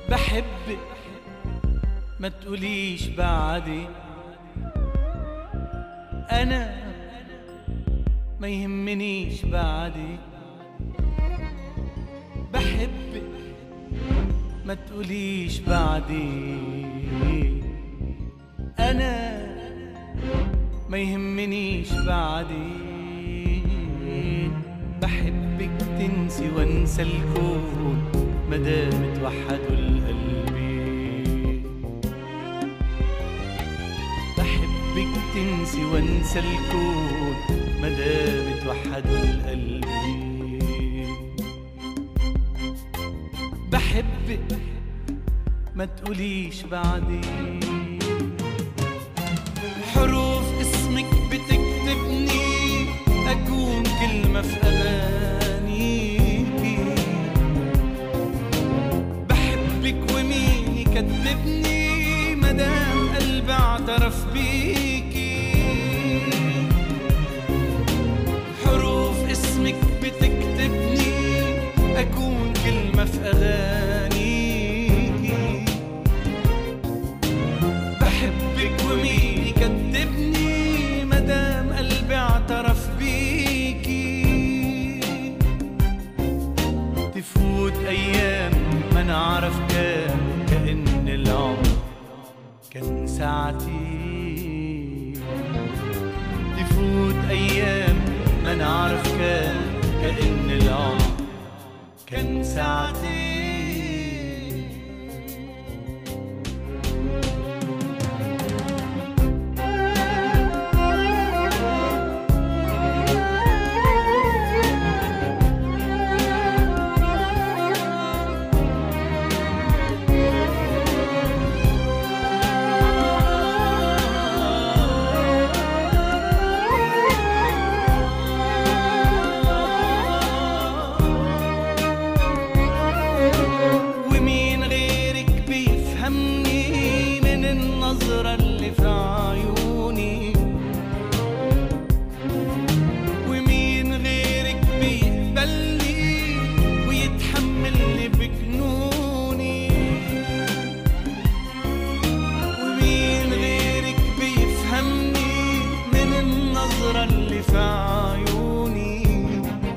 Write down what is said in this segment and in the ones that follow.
بحبك ما تقوليش بعدي، أنا ما يهمنيش بعدي. بحبك ما تقوليش بعدي، أنا ما يهمنيش بعدي. بحبك تنسي وانسى الكون مدام اتوحدوا القلبين. بحبك تنسي وانسى الكون مدام اتوحدوا القلبين. بحبك ما تقوليش بعدي، حروف اسمك بتكتبني أكون كلمة في أغانيكي. بحبك ومين يكذبني مدام قلبي اعترف بيكي. حروف اسمك بتكتبني أكون كلمة في أغانيكي. بحبك ومين يكذبني مدام قلبي اعترف بيكي. تفوت أيام ما نعرف كأن العمر كان ساعتين. تفوت أيام ما نعرف كأن العمر كان ساعتين. النظرة اللي في عيوني، ومين غيرك بيقبلني ويتحملني بجنوني. ومين غيرك بيفهمني من النظرة اللي في عيوني.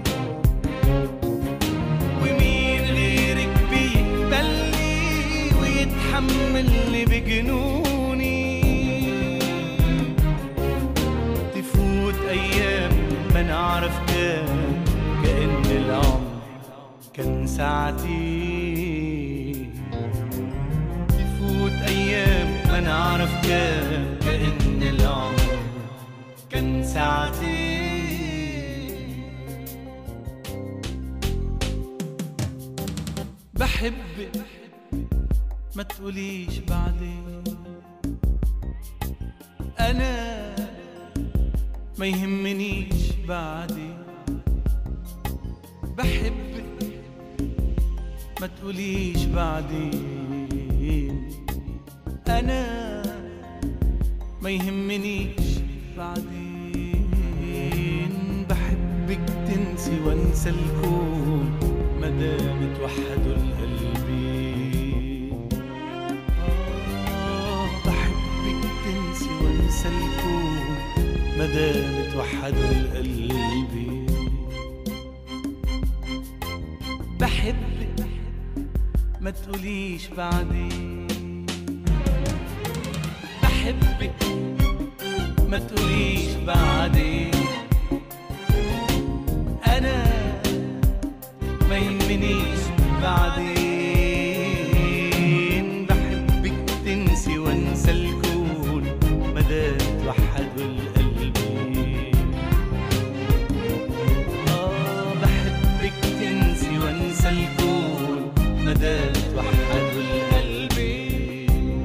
ومين غيرك بيقبلني ويتحملني بجنوني. تفوت أيام ما نعرف كأن العمر كان ساعتين. تفوت أيام ما نعرف كأن العمر كان ساعتين. بحبك ما تقوليش بعدين، أنا ما يهمنيش بعدي. بحبك ما تقوليش بعدين، أنا ما يهمنيش بعدين. بحبك تنسي وانسى الكون مدام اتوحدوا القلبين. بحبك تنسي وانسى الكون مدام اتوحدوا القلبين. بحبك ما تقوليش بعدين، بحبك ما تقوليش بعدين، أنا ما يهمنيش بعدين. بحبك تنسي وانسى الكون مدام اتوحدوا القلبين. بحبك تنسي وانسى الكون مدام اتوحدوا القلبين.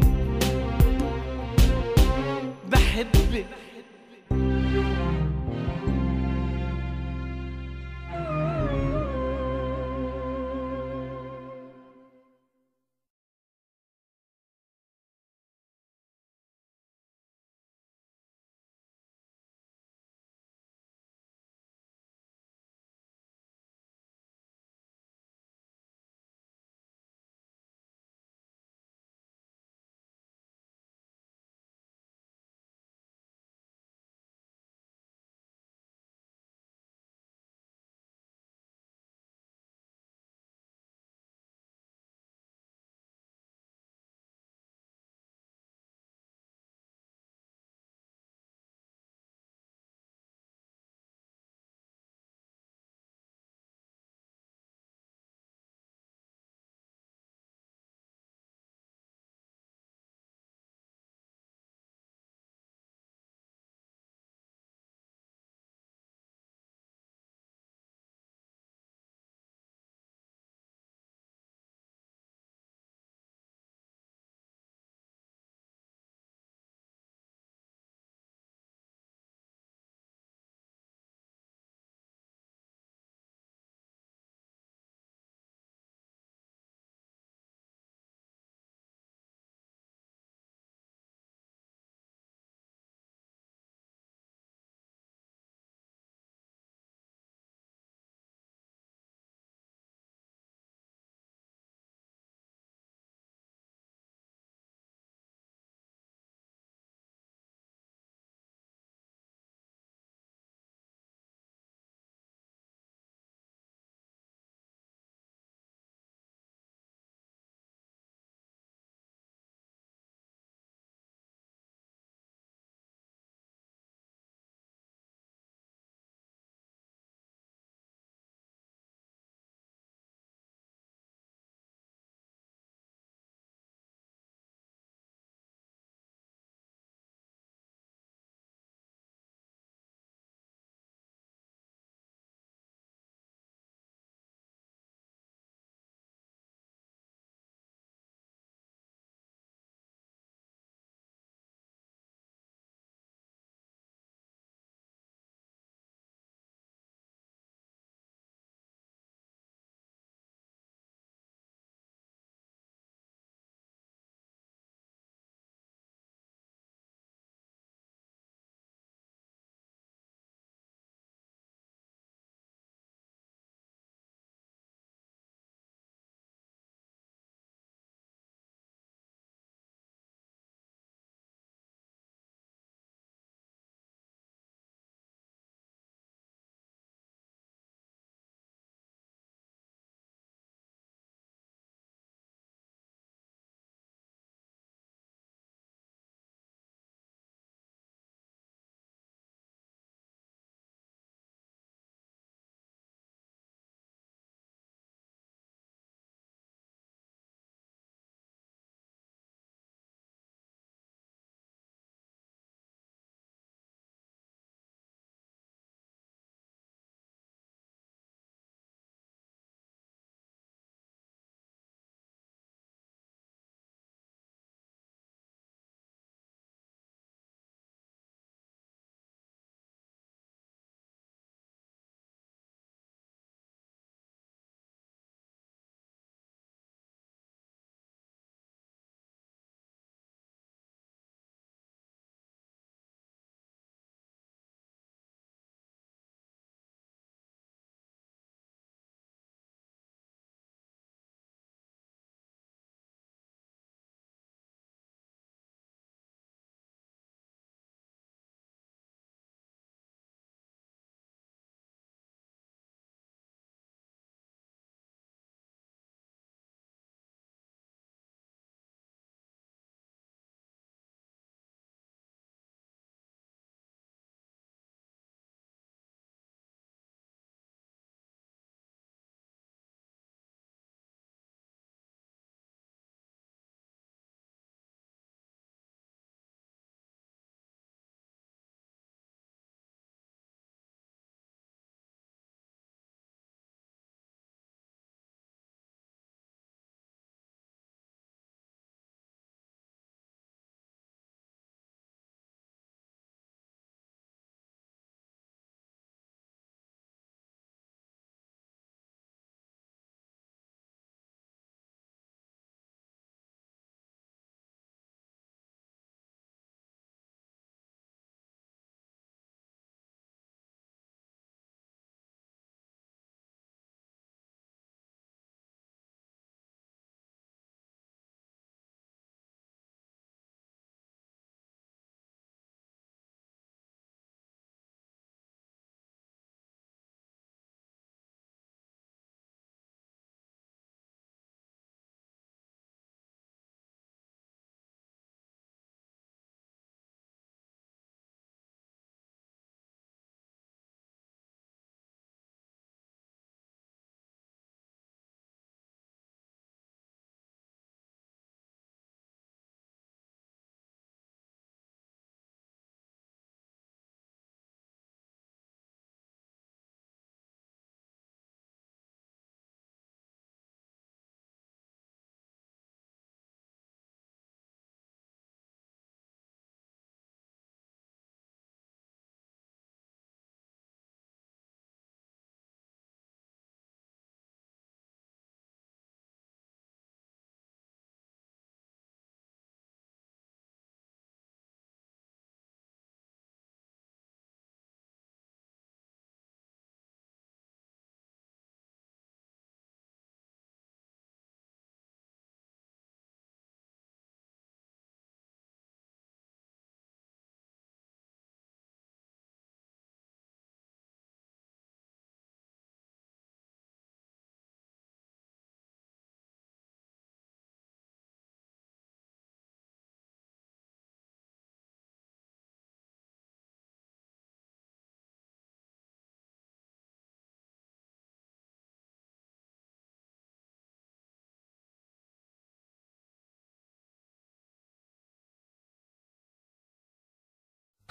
بحبك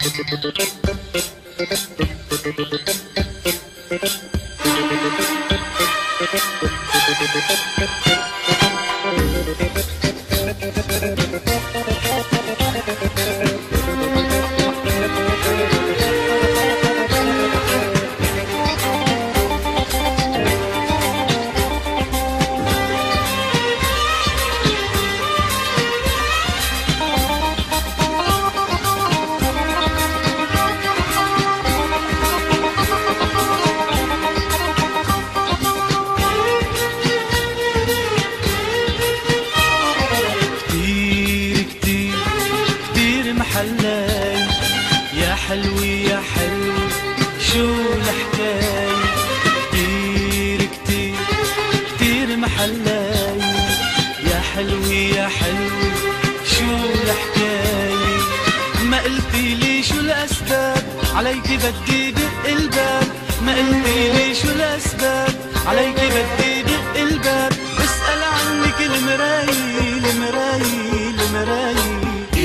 محلاي يا حلوي يا حلو شو الحكاية. كتير كتير كتير محلاي يا حلوي يا حلو شو الحكاية. ما قلتي لي شو الأسباب عليكي بدي دق الباب. ما قلتي لي شو الأسباب عليكي بدي دق الباب. اسأل عنك المراي المراي المراي.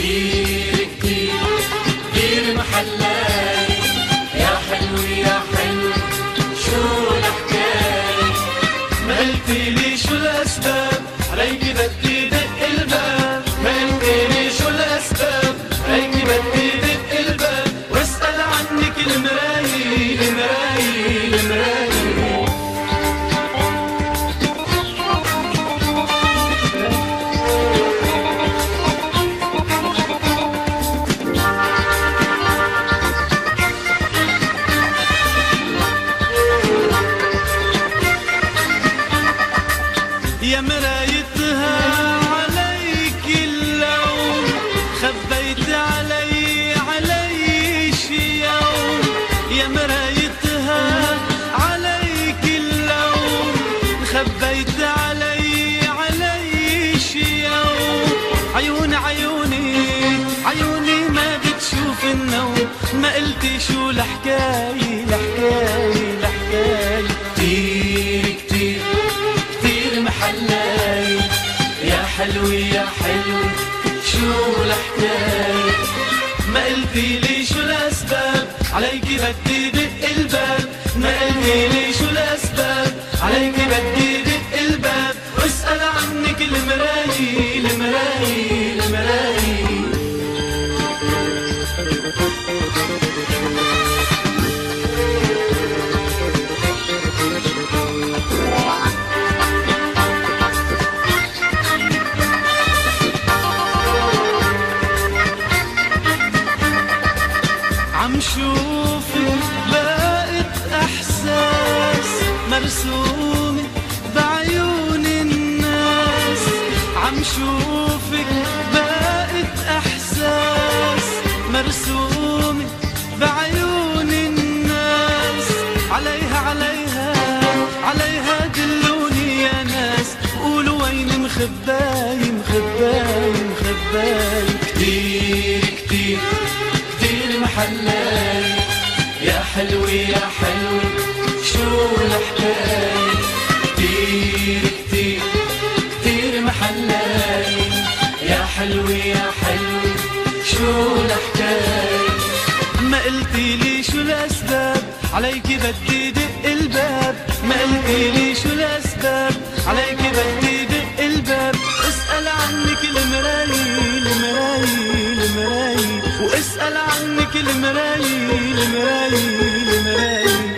محلاي يا حلو يا حلو شو الحكاية. ما قلتي لي شو الأسباب عليكي بدي دق الباب. ما قلتي لي شو الأسباب عليكي بدي دق الباب. واسأل عنك المراي المراي المراي. يا مرايتها عليك اللوم خبيت علي شي يوم. يا مرايتها عليك اللوم خبيت علي شي يوم. عيوني عيوني عيوني ما بتشوف النوم. ما قلتي شو الحكاية الحكاية الحكاية. كتير كتير محلاي يا حلو يا حلو شو الحكاية. ما قلتي لي شو الأسباب عليكي بدي دق الباب. ما قلتي لي شو الأسباب عليكي بدي دق الباب. واسأل عنك المراي المراي المراي. عم شوفك بقت احساس مرسومة بعيون الناس. عم شوفك بقت احساس مرسومة بعيون الناس. عليها عليها عليها دلوني يا ناس. قولوا وين مخباي مخباي مخباي. كتير كتير محلاي يا حلوي يا حلو شو الحكاية. كتير كتير كتير محلاي يا حلوي يا حلو شو الحكاية. ما قلتي لي شو الأسباب عليكي بدي دق الباب. ما قلتي لي شو الأسباب عليكي بدي دق الباب. اسأل عنك المراي المراي المراي. واسأل عنك المراي المراي المراي.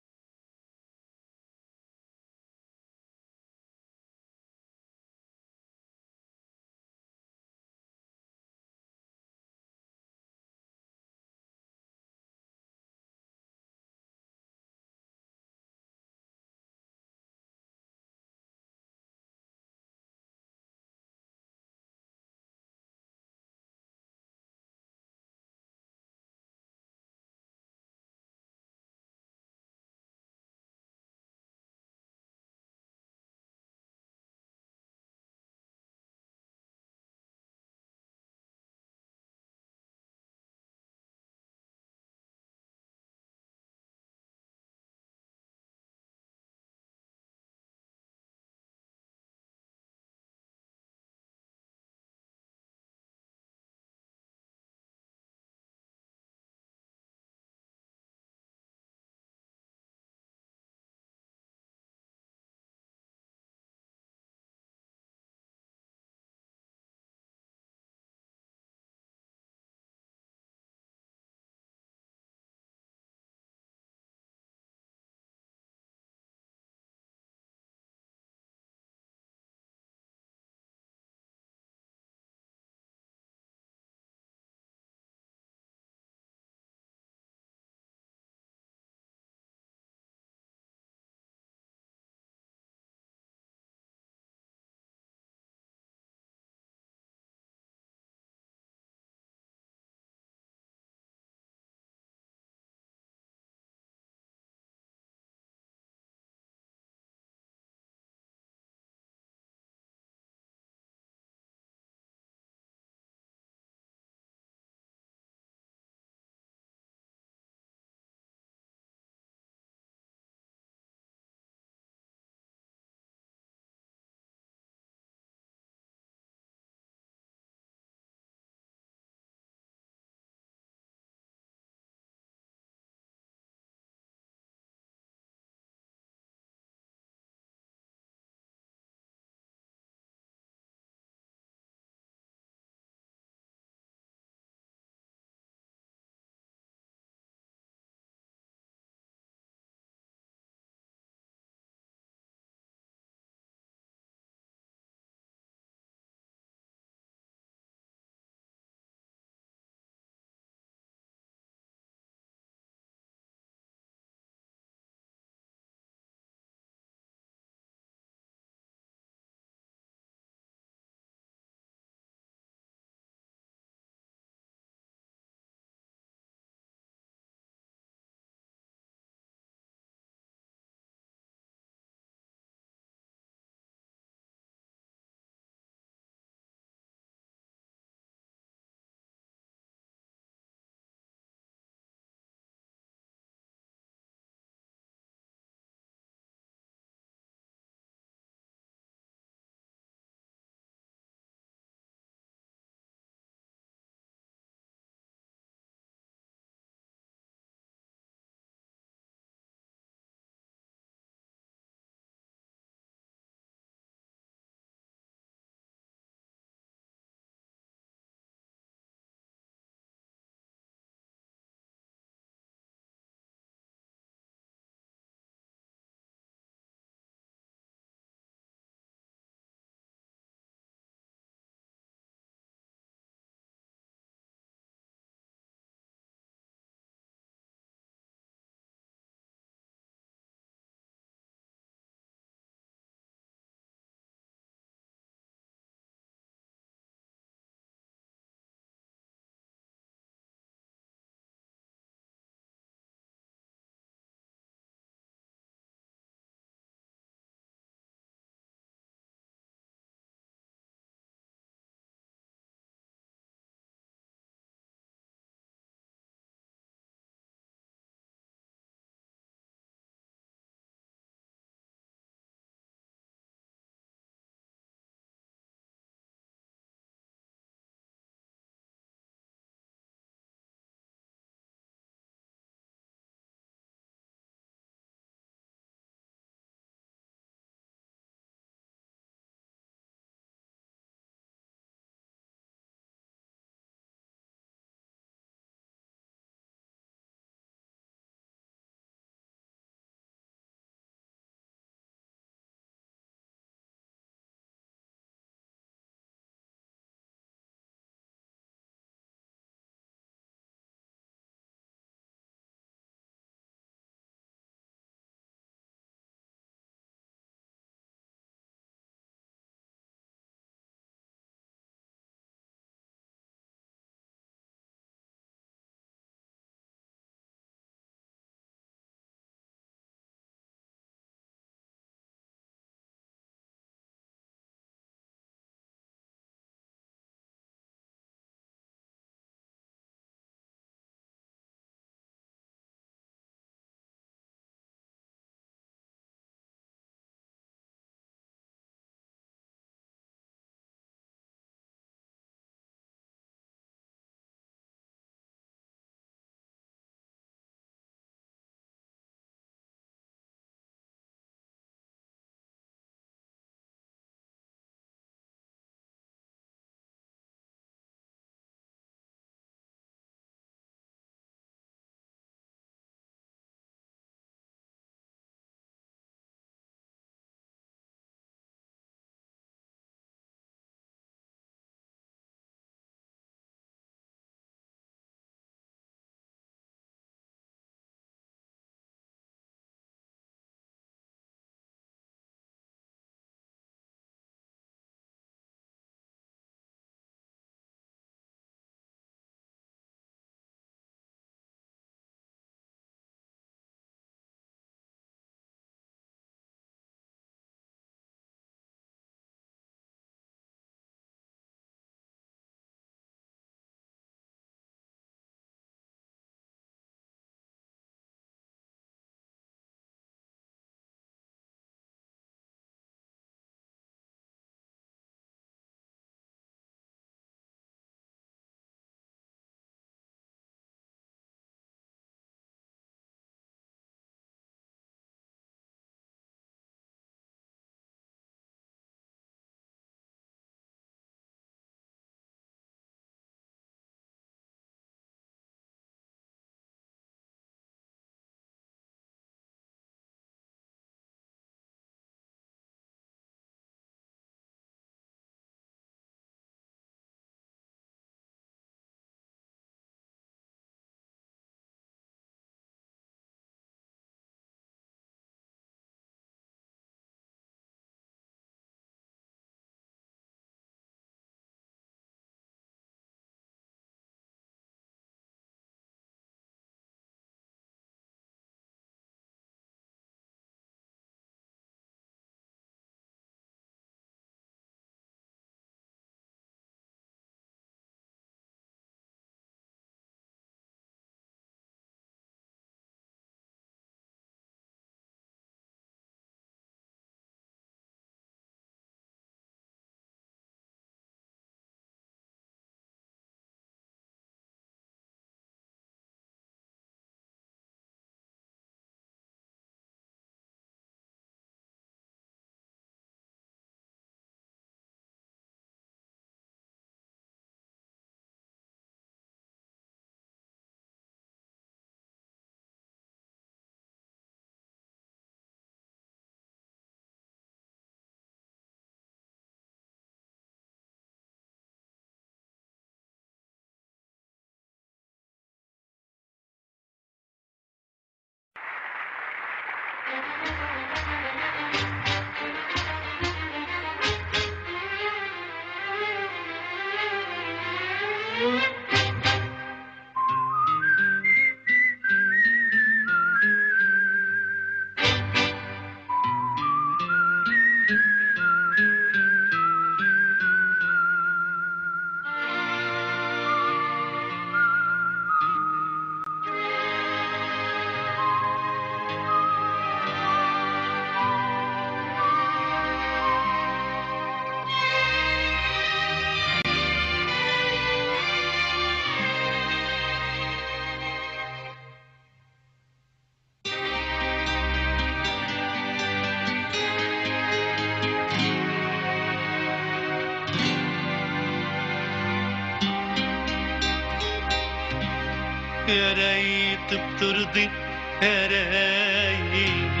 يا ريت بترضي يا ريت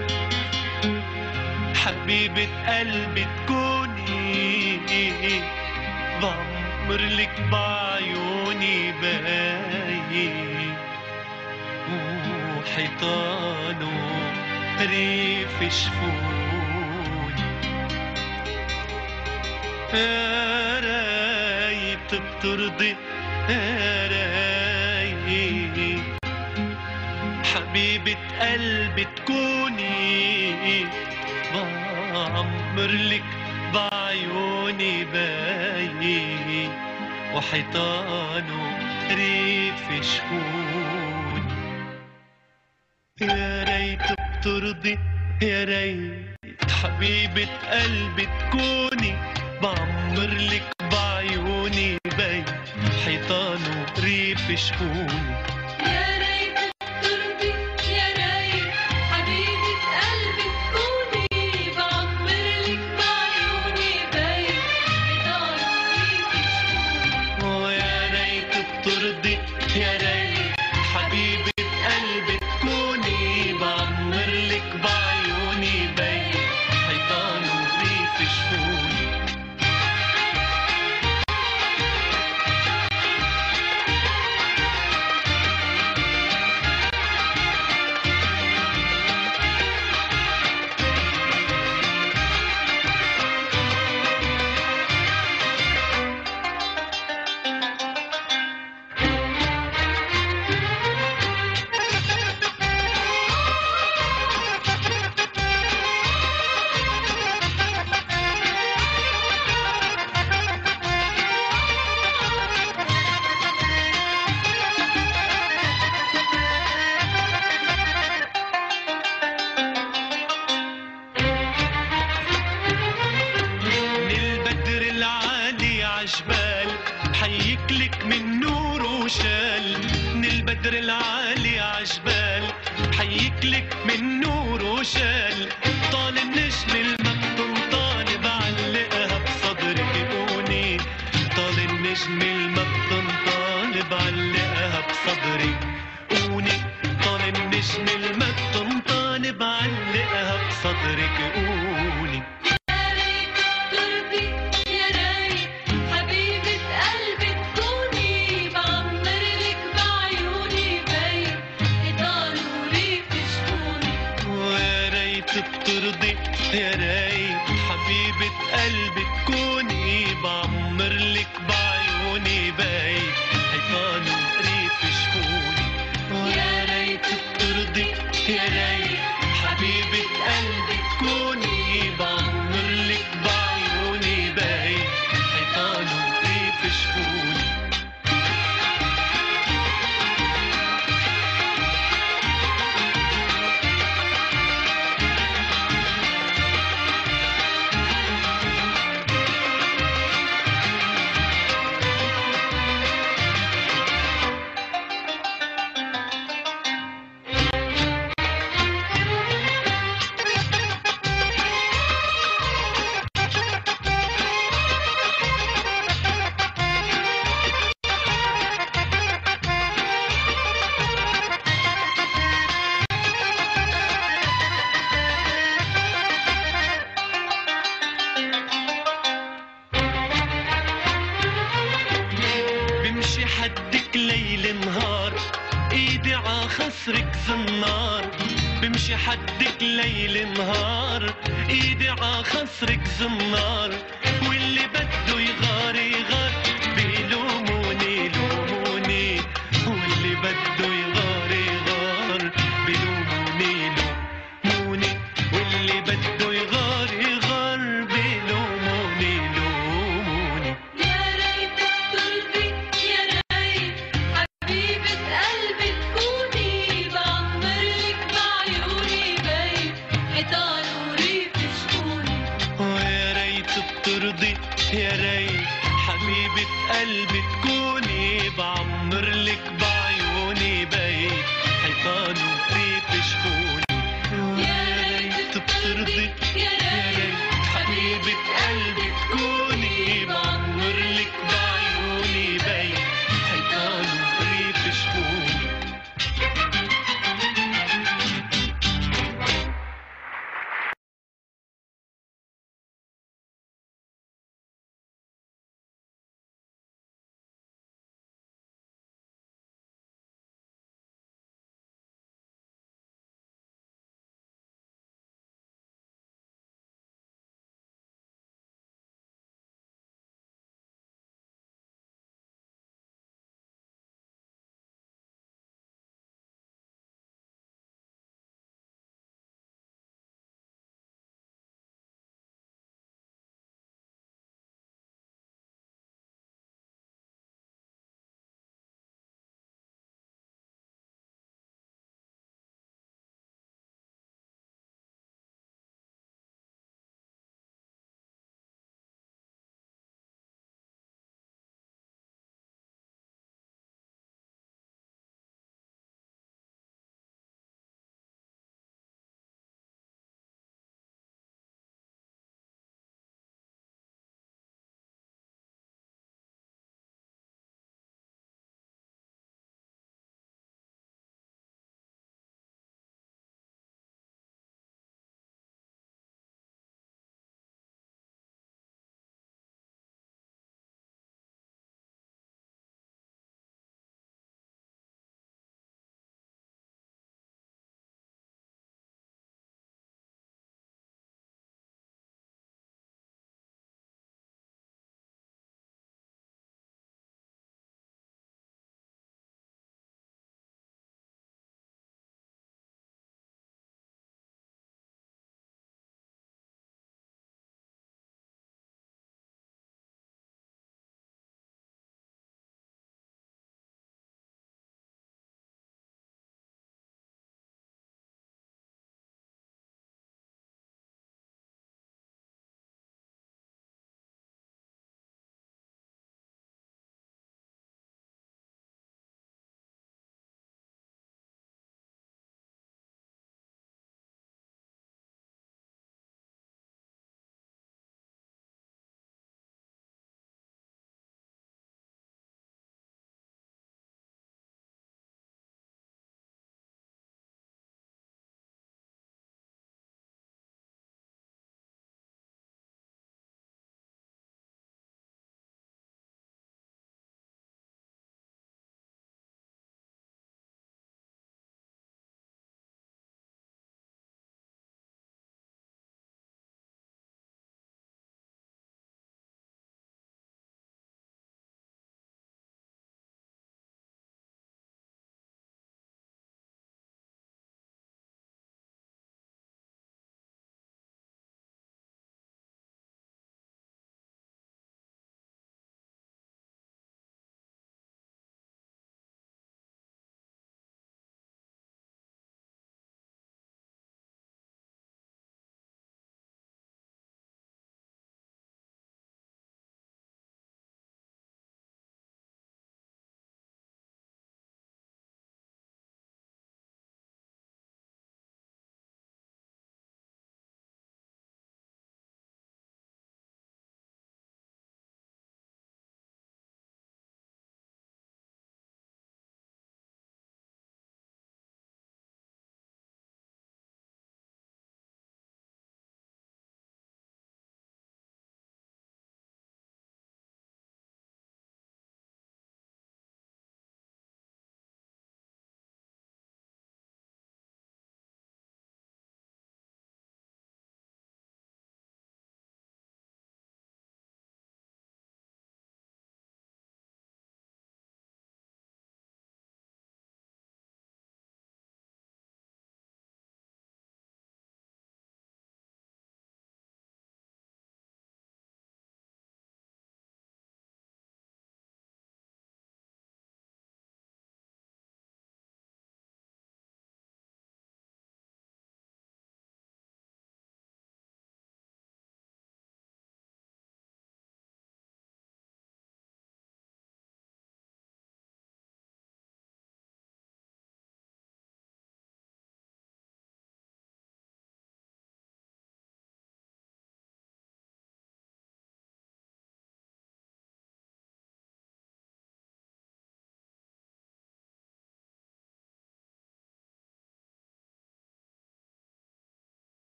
حبيبة قلبي تكوني بعمر لك بعيوني باين وحيطانه ريف شفوني يا ريت بترضي يا ريت حبيبة قلبي تكوني بعمر لك بعيوني باين وحيطانه ريف شفوني يا ريت بترضي يا ريت حبيبة قلبي تكوني بعمر لك بعيوني باين حيطانه ريف شفوني يا ريت ترضي يا ريت حبيبة قلبي تكوني بعمر لك بعيوني باين حيطانه ريف شفوني ويا ريت بترضي يا ريت حبيبة قلبي تكوني بعمر لك بعيوني باين حيطانه ريف شفوني عجبال حيك لك من نور وشال من البدر العالي عجبال حيك لك من نور وشال طال النجم المكتوم طالب علقها بصدرك قوني طال النجم المكتوم طالب علقها بصدرك قوني طال النجم المكتوم طالب علقها بصدرك قوني بترضي يا ريت حبيبة قلبي تكوني بعمر لك بعيوني باين حيطانه ريف شفوني ويا ريت بترضي يا ريت حبيبة قلبي تكوني بعمر لك بعيوني باين حيطانه ريف شفوني ليل نهار ايدي عخصرك زنار بمشي ماشي حدك ليل نهار، ايدي ع خصرك زنار، واللي بده يغار يغار، بيلوموني لوموني، واللي بده يغار يغار، بيلوموني لوموني، واللي بده يغار يغار، بيلوموني لوموني. يا ريتك ترضي يا ريت حبيبة قلبي تكوني، بعمرلك بعيوني بيت حيطان وريف شكوني. ويا ريت بترضي يا ريت حبيبة قلبي